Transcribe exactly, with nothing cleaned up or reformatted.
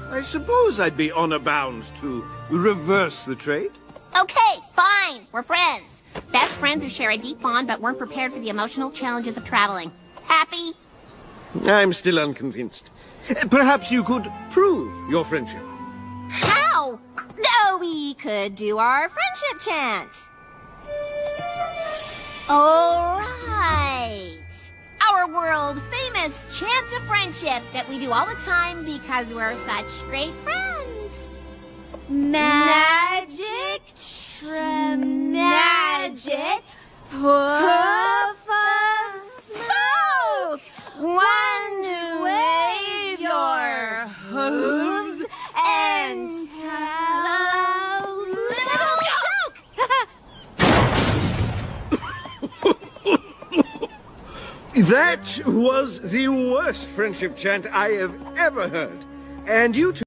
I suppose I'd be honor bound to reverse the trait. Okay, fine. We're friends. Best friends who share a deep bond but weren't prepared for the emotional challenges of traveling. Happy? I'm still unconvinced. Perhaps you could prove your friendship. How? Oh, we could do our friendship chant. All right. Our world-famous chant of friendship that we do all the time because we're such great friends. Magic, tra-magic, puff of smoke. One wave your hooves and tell a little joke. That was the worst friendship chant I have ever heard. And you two